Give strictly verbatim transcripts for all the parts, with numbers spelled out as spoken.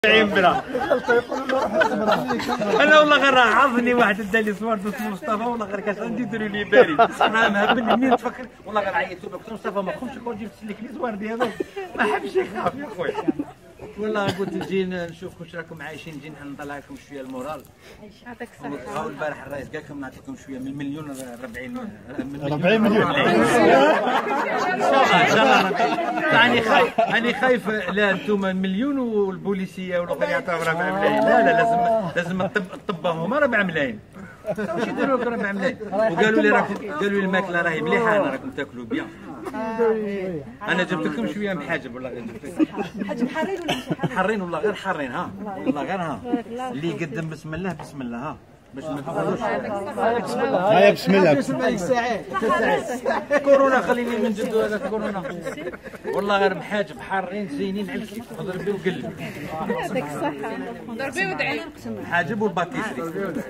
بلا انا والله غير عرفني واحد دا لي صور اسمه مصطفى والله غير كاش عندي يديروا لي بارد انا مهبل منين تفكر والله غير عيطت له قلت مصطفى ما تخافش كون جبت لك لي صور ديالك ما حبش يخاف يا خويا والله قلت نجي نشوف واش راكم عايشين نجي نطلع لكم شويه المورال. يعطيك الصحة. هاو البارح الرئيس قال لكم نعطيكم شويه من المليون أربعين أربعين مليون ان شاء الله. راني خايف راني خايف لا انتم مليون والبوليسيه والاخر يعطيهم ربع ملايين. لا لا لازم لازم الطب الطب هما ربع ملايين. واش يديروا لك ربع ملايين؟ وقالوا لي راكم قالوا لي الماكله راهي مليحه انا راكم تاكلوا بيان. انا جبت لكم شويه محاجب والله غير جبت لكم حاجب حارين ولا ماشي حارين؟ حارين والله غير حارين ها والله غير ها اللي يقدم بسم الله بسم الله ها باش ما تقولوش هيا بسم الله بسم الله سعيد كورونا خليني من جدو هذا كورونا والله غير محاجب حارين زينين على الكيف ضربي وقلبي. يعطيك الصحة. ضربي ودعي. حاجب والباتيسري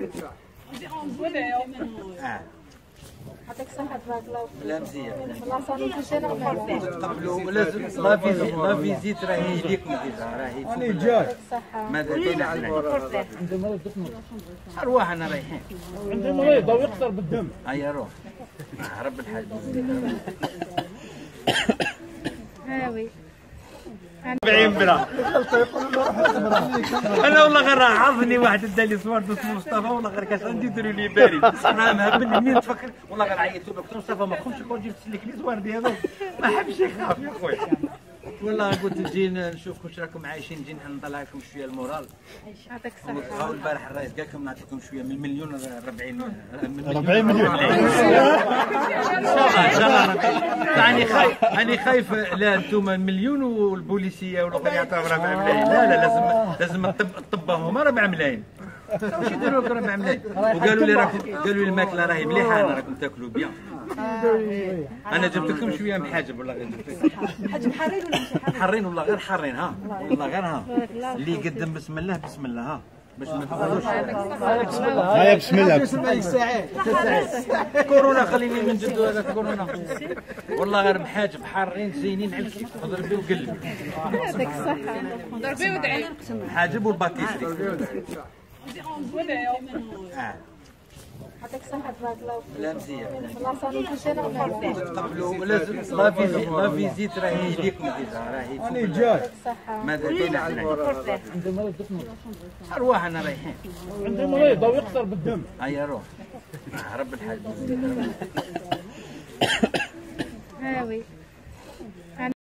اه يعطيك الصحة تبارك الله. لا مزيان والله صار كل شيء نعمل. قبلوا لازم لا فيزيت لا فيزيت راهي ليكم ديجا راهي راني جاي ماذا كاين عندي مريض ارواح انا رايحين عندي مريض او يقطر بالدم. هيا روح آه رب الحاج هاوي. أربعين بلا انا والله غير عرفني واحد دا لي صور اسمه مصطفى والله غير كاش عندي يديروا لي بارد انا مهبل منين تفكر والله غير عيطت له قلت مصطفى ما تخافش كون جبت لك لي صور ديالك ما حبش يخاف يا خويا والله قلت نجي نشوف واش راكم عايشين نجي نطلع لكم شويه المورال. يعطيك الصحة. هاو البارح الرئيس قال لكم نعطيكم شويه من المليون أربعين أربعين مليون ان شاء الله. راني خايف راني خايف لا انتم مليون والبوليسيه والاخر يعطيهم ربع ملايين. لا لا لازم لازم الطب الطب هما ربع ملايين. واش يديروا لك ربع ملايين؟ وقالوا لي راكم قالوا لي الماكله راهي مليحه انا راكم تاكلوا بيان. انا جبت لكم شويه محاجب والله غير جبت لكم حاجب حارين ولا ماشي حارين؟ حارين والله غير حارين ها والله غير ها اللي يقدم بسم الله بسم الله ها باش ما تقولوش هيا بسم الله بسم الله سعيد كورونا خليني من جدو هذا كورونا والله غير محاجب حارين زينين على الكيف ضربي وقلبي. يعطيك الصحة. ضربي ودعي. حاجب والباتيسري اه يعطيك الصحة تبارك الله. لا مزيان والله صار كل شيء نعمل. قبلوا لازم لا فيزيت لا فيزيت راهي ليكم ديجا راهي راني جاي الصحة. ماذا كاين عندي مريض ارواح انا رايحين عندي مريض او يقطر بالدم. هيا روح آه رب الحاج هاوي.